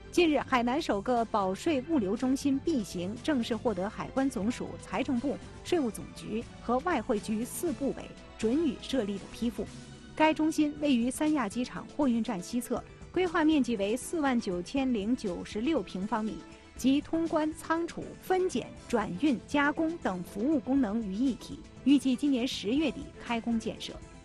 近日，海南首个保税物流中心 B 型正式获得海关总署、财政部、税务总局和外汇局4部委准予设立的批复。该中心位于三亚机场货运站西侧，规划面积为49096平方米，集通关、仓储、分拣、转运、加工等服务功能于一体，预计今年10月底开工建设。